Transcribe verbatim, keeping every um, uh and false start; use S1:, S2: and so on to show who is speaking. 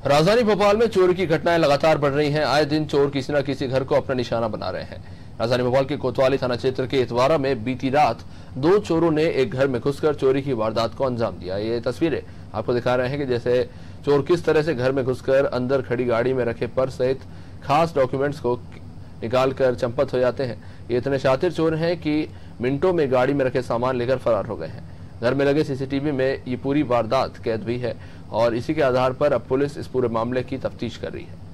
S1: राजधानी भोपाल में चोरी की घटनाएं लगातार बढ़ रही हैं। आए दिन चोर किसी न किसी घर को अपना निशाना बना रहे हैं। राजधानी भोपाल के कोतवाली थाना क्षेत्र के इतवारा में बीती रात दो चोरों ने एक घर में घुसकर चोरी की वारदात को अंजाम दिया। ये तस्वीरें आपको दिखा रहे हैं कि जैसे चोर किस तरह से घर में घुसकर अंदर खड़ी गाड़ी में रखे पर्स सहित खास डॉक्यूमेंट्स को निकालकर चंपत हो जाते हैं। ये इतने शातिर चोर हैं कि मिनटों में गाड़ी में रखे सामान लेकर फरार हो गए हैं। घर में लगे सीसीटीवी में ये पूरी वारदात कैद हुई है और इसी के आधार पर अब पुलिस इस पूरे मामले की तफ्तीश कर रही है।